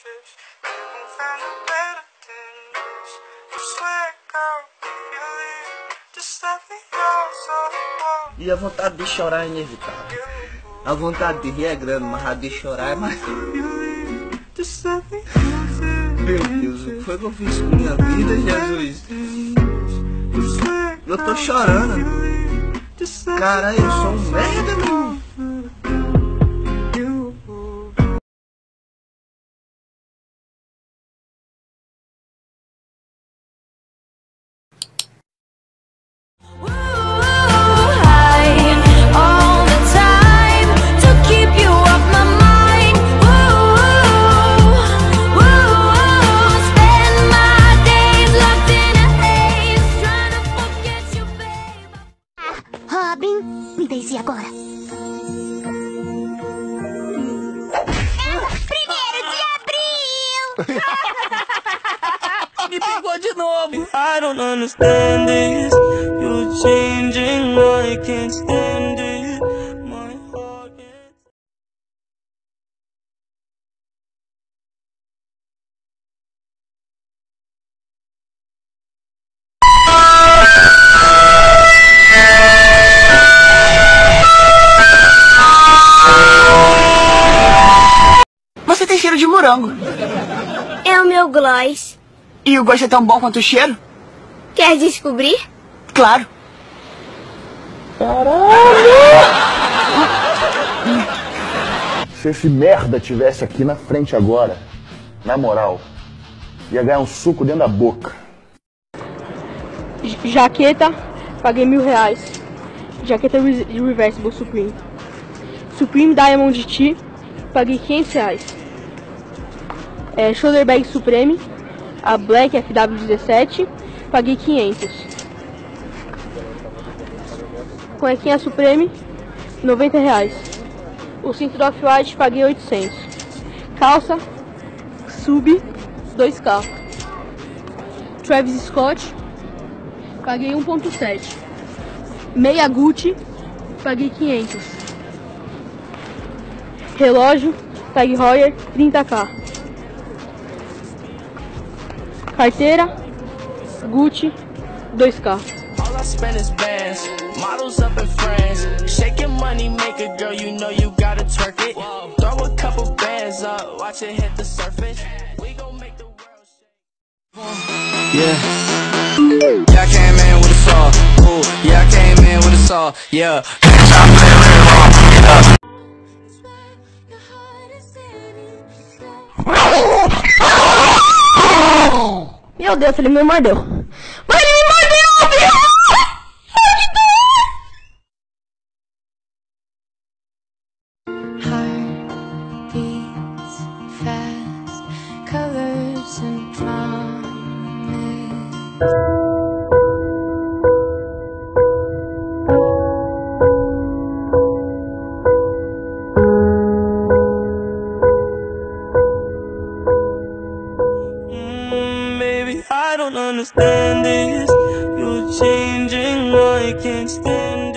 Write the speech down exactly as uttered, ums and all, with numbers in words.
E a vontade de chorar é inevitável. A vontade de rir é grande, mas a de chorar é mais... Meu Deus, o que foi que eu fiz com minha vida, Jesus? Eu tô chorando. Caralho, eu sou um merda, meu. Robin, me deixe agora. Primeiro de abril! Me pegou de novo. I don't understand this. You're changing, I can't stand it. My heart gets... Você tem cheiro de morango. É o meu gloss. E o gosto é tão bom quanto o cheiro? Quer descobrir? Claro. Se esse merda tivesse aqui na frente agora, na moral, ia ganhar um suco dentro da boca. Jaqueta, paguei mil reais. Jaqueta Reversible Supreme. Supreme Diamond T, paguei quinhentos reais. É, Shoulder Bag Supreme, a Black F W dezessete, paguei quinhentos. Cuequinha Supreme, noventa reais. O cinto do Off-White, paguei oitocentos. Calça Sub, dois K. Travis Scott, paguei um ponto sete. Meia Gucci, paguei quinhentos. Relógio Tag Heuer, trinta K. Carteira Gucci, dois K. All I spend is bands, models up in France. Shaking money, make a girl, you know you gotta twerk it. Throw a couple bands up, watch it hit the surface. We gon' make the world shake. Yeah. Yeah, I came in with a saw. Ooh, yeah, I came in with a saw. Yeah. Bitch, I play real raw. Yeah. Meu Deus, ele me mordeu. Mas ele me mordeu, meu! Heart beats fast, colors and promise. I don't understand this. You're changing, I can't stand it.